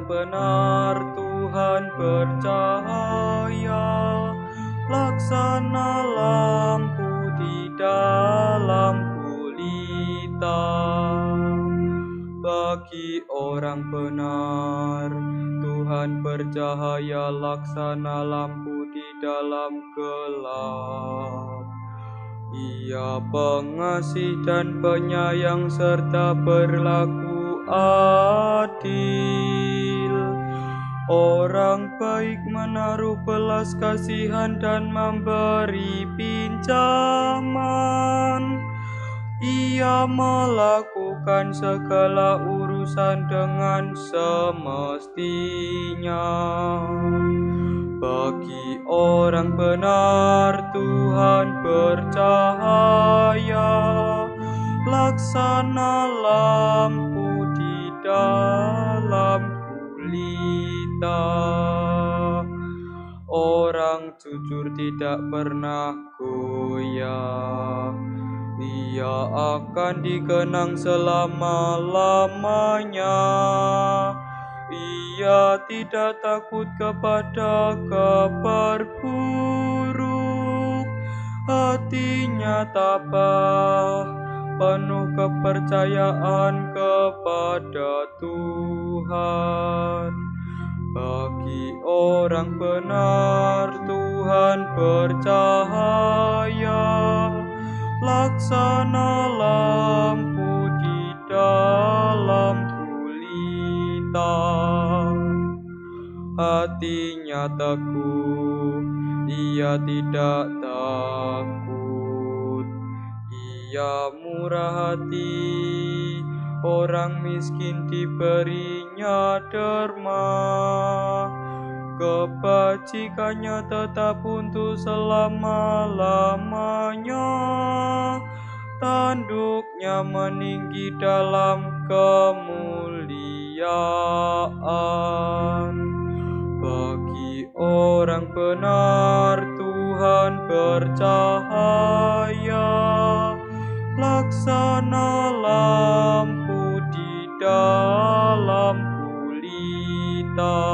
benar Tuhan bercahaya, laksana lampu di dalam gulita. Bagi orang benar, Tuhan bercahaya laksana lampu di dalam gelap. Ia pengasih dan penyayang serta berlaku adil. Orang baik menaruh belas kasihan dan memberi pinjaman. Ia melakukan segala urusan dengan semestinya. Bagi orang benar Tuhan bercahaya, laksana lampu di dalam gulita. Orang jujur tidak pernah goyah, ia akan dikenang selama-lamanya. Ia tidak takut kepada kabar buruk, hatinya tabah, penuh kepercayaan kepada Tuhan. Bagi orang benar Tuhan bercahaya, laksana lampu di dalam gulita. Hatinya teguh, ia tidak takut. Ia murah hati, orang miskin diberinya derma. Kebajikannya tetap untuk selama-lamanya. Tanduknya meninggi dalam kemuliaan. Bagi orang benar Tuhan bercahaya, laksana lampu di dalam gulita.